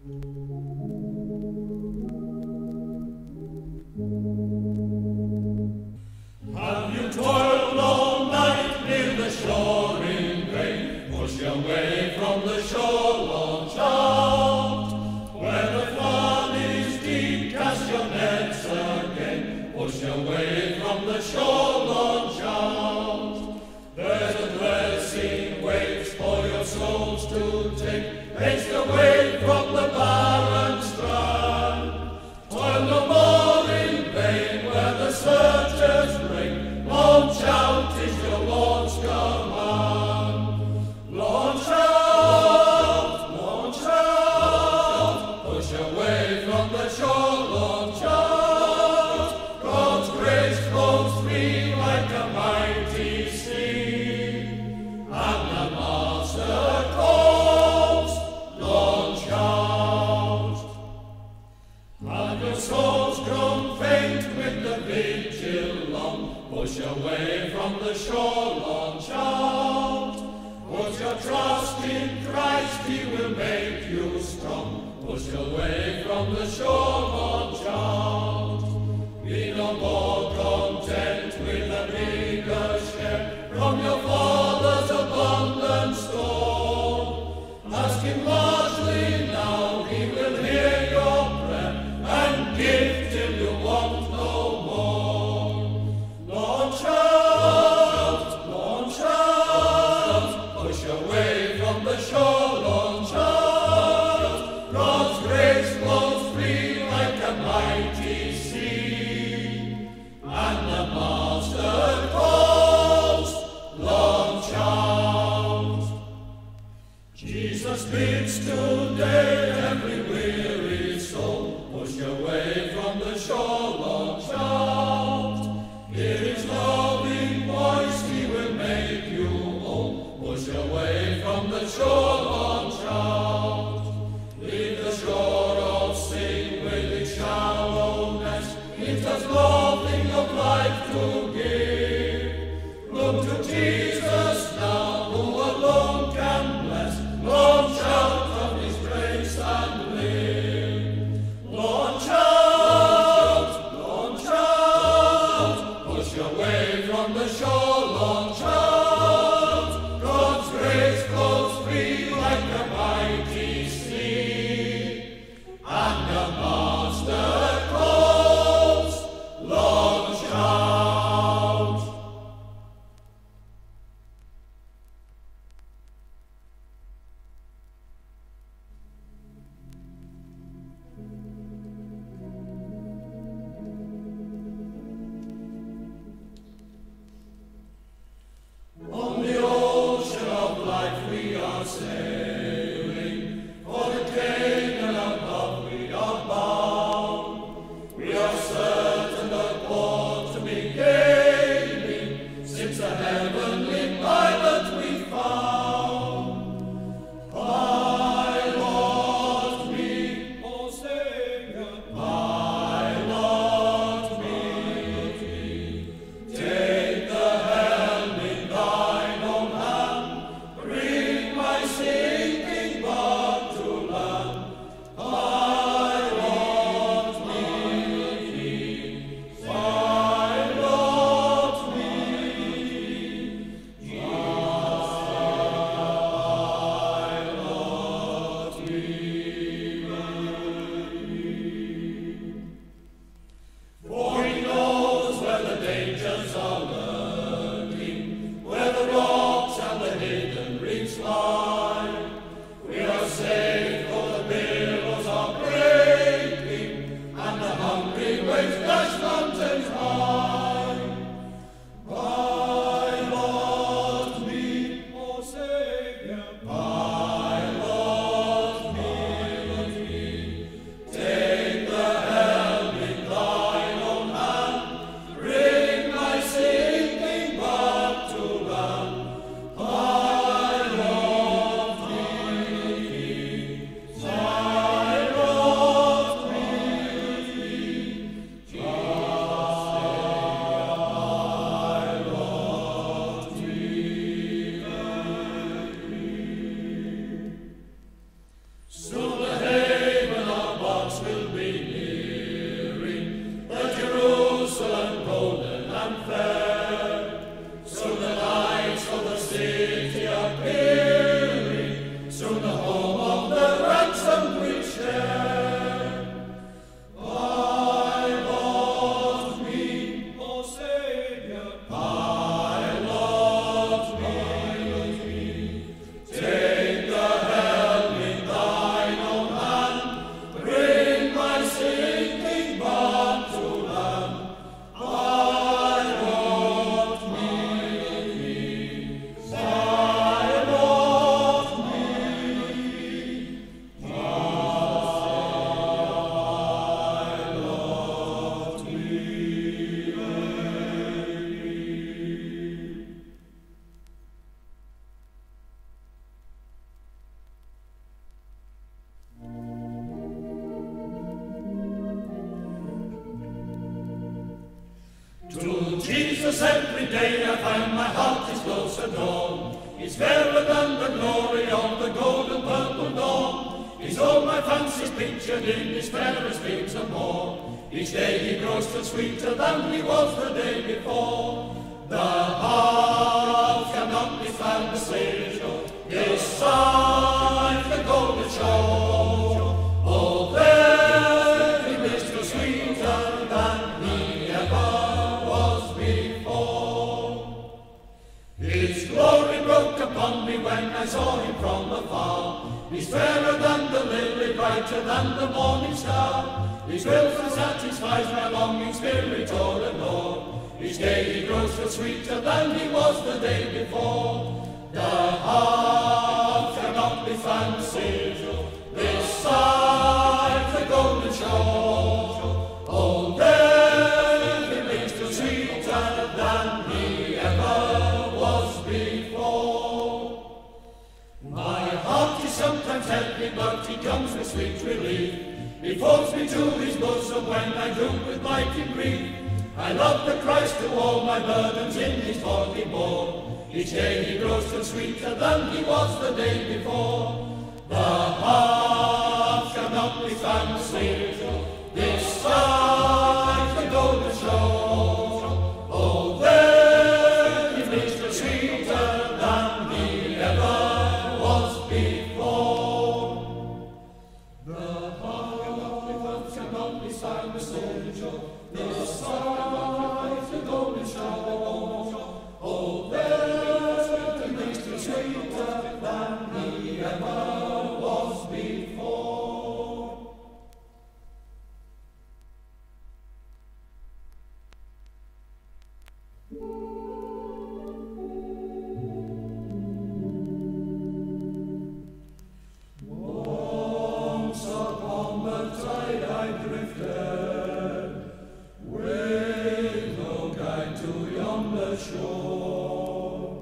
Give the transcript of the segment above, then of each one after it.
Have you toiled all night near the shore in vain? Push your way from the shore, launch out. Where the flood is deep, cast your nets again. Push your way from the shore, launch out. There's a blessing waits for your souls to take. Haste away from the barren strand. Toil no more in vain where the surges ring. Launch out is your Lord's command. Launch out, launch out. Push away from the shore, launch out. God's grace flows free like a mighty sea. And the Master calls, launch out. Have your souls grown faint with the vigil long? Push away from the shore, launch out. Put your trust in Christ, He will make you strong. Push away from the shore, launch out. Be no more content with a bigger share from your Father's abundant store. Ask Him largely now, He will hear your prayer and give till you want no more. Launch out, launch out. Push away from the shore, launch out. God's grace flows free Jesus every day I find my heart is closer drawn. He's fairer than the glory of the golden purple dawn. He's all my fancies pictured in his fairest beams and more. Each day he grows still sweeter than he was the day before. The heart cannot be found the Saviour beside the golden shore. Oh, there he is still sweeter than he ever was before. His glory broke upon me when I saw him from afar. He's fairer than the lily, brighter than the morning star. He fills and satisfies my longing spirit o'er and o'er. Each day he grows still sweeter than he was the day before. The heart cannot be found Saviour beside the golden shore. Oh, there he lives still sweeter than he ever was before. My heart is sometimes heavy, but he comes with sweet relief. He folds me to his bosom when I droop with mighty grief. I love the Christ who all my burdens in his body bore. Each day he grows still sweeter than he was the day before. The heart cannot be found Saviour beside the golden shore. Oh, there he lives still sweeter than he ever was before. The heart cannot be found the Saviour beside the golden shore. Oh, there he lives still sweeter than he ever was before. Once upon the tide I drifted, with no guide to yonder shore.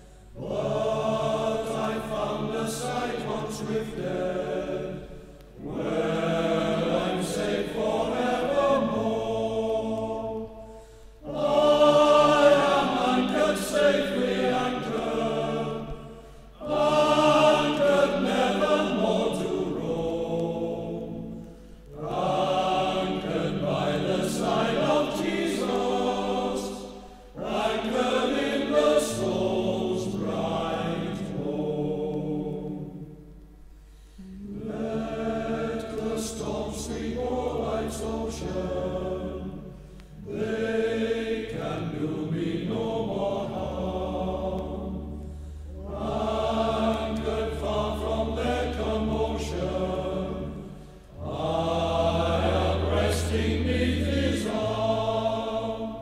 But I found a site once rifted, where I'm safe forevermore. I am anchored, safely anchored, anchored nevermore to roam. Anchored by the side of Jesus, anchored in the soul's bright home. Let the storm sweep o'er life's ocean, they can do me no more harm. Anchored far from their commotion, I am resting 'neath his arm.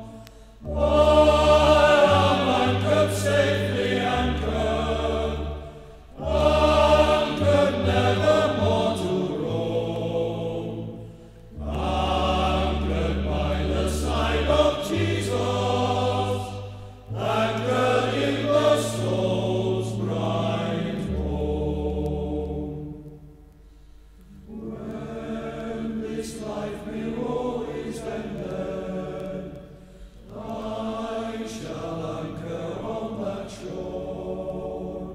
I am anchored, safely anchored, anchored nevermore to roam. Anchored by the side of Jesus, anchored in the soul's bright home. When this life below is ended, I shall anchor on that shore,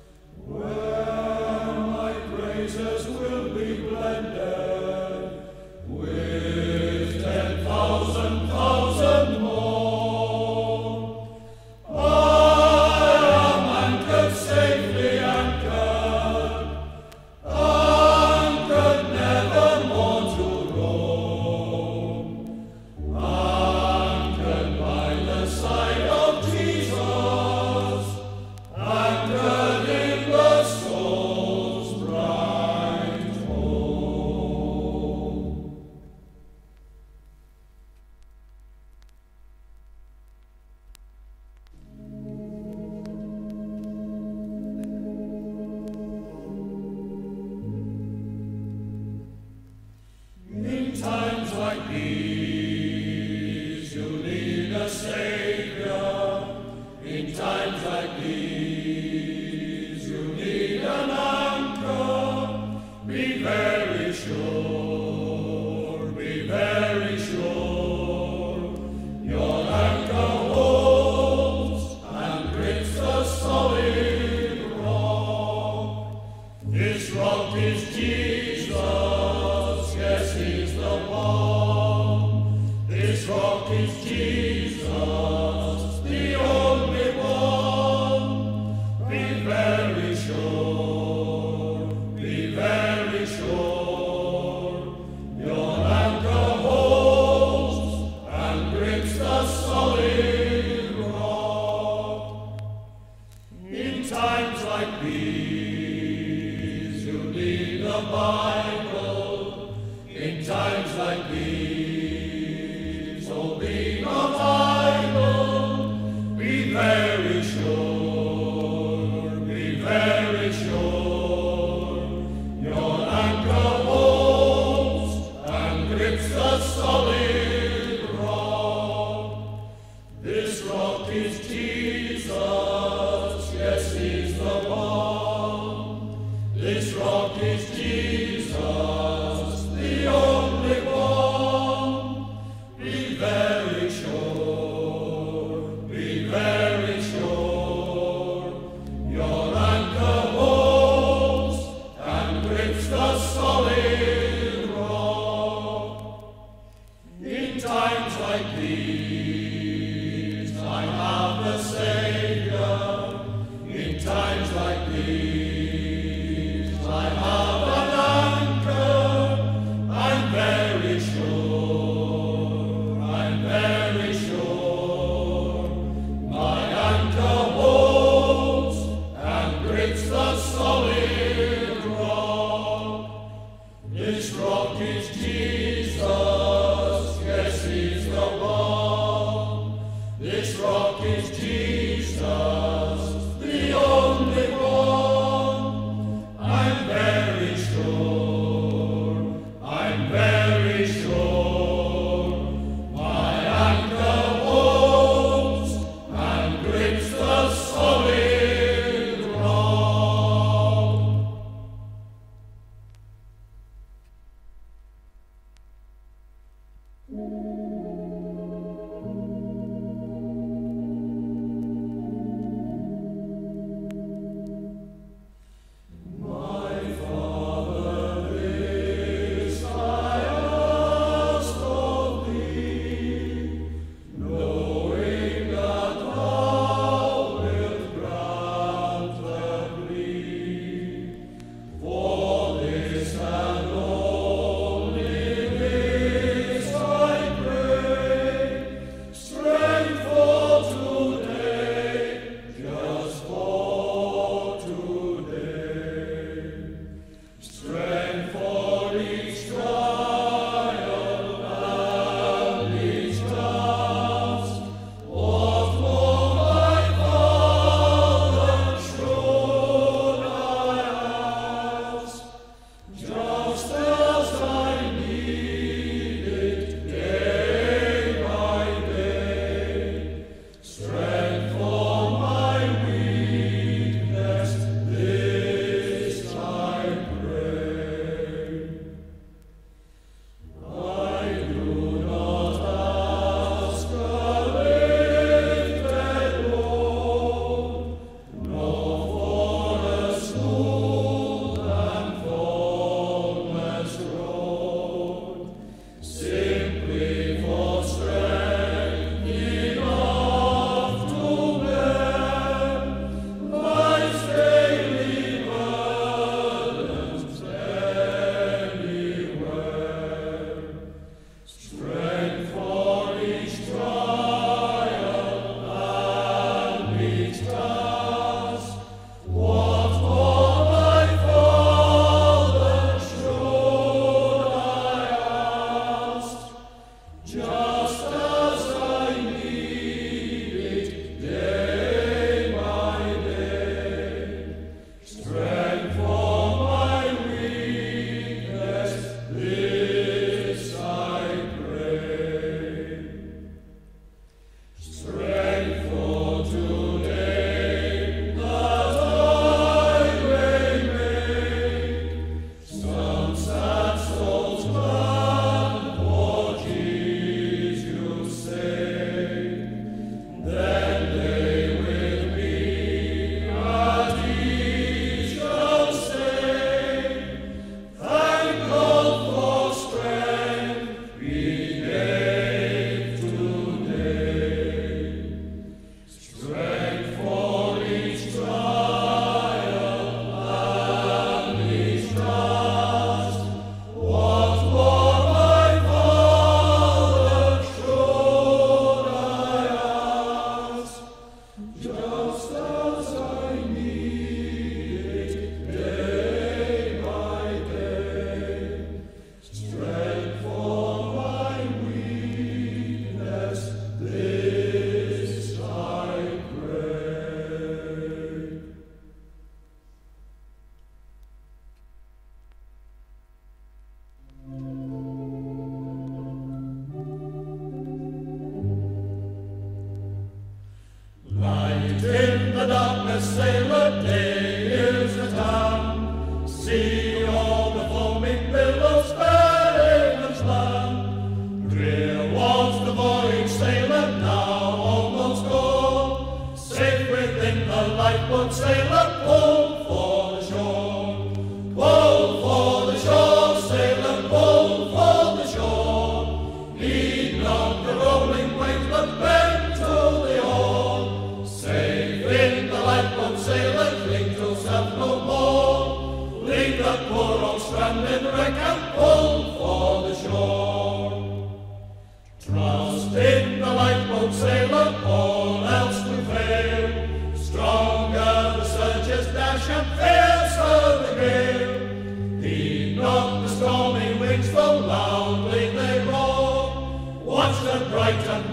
where my praises will be blended with 10,000 more. I am anchored, safely anchored, anchored nevermore to roam. is Jesus, the only one. Be very sure, be very sure. Your anchor holds and grips the solid rock. In times like these, you need the Bible. In times like these, oh, be not idle. Be very sure, be very sure. Your anchor holds and grips the solid rock. This rock is Jesus, yes, he's the one. This rock is Jesus, the only one. Be very sure, be very sure. Your anchor holds and grips the solid rock. In times like these, I have a Savior. In times like these, I have an anchor. I'm very sure, I'm very sure. My anchor holds and grips the solid rock. This rock is Jesus, yes, he's the one. This rock is Jesus, the only one. I'm very sure, I'm very sure. My anchor holds and grips the solid rock. My Father, this I ask of thee, knowing that thou wilt grant the plea. For this and only this I pray.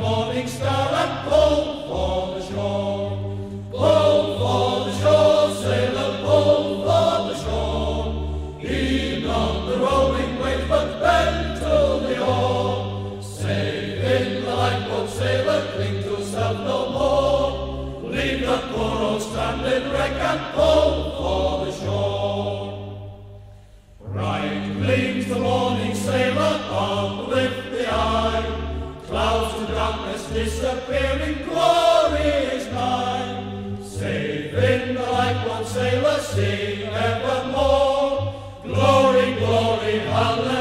morning star and pull for the shore. Pull for the shore, sailor, pull for the shore. Heave on the rolling waves, but bend to the oar. Safe in the lifeboat, sailor, cling to self no more. Leave the poor old stranded wreck and pull for the shore. Bright gleams the morning, sailor, uplift the eye. Clouds to darkness disappearing, glory is nigh. Safe in the lifeboat, sailor, sing evermore. Glory, glory, hallelujah.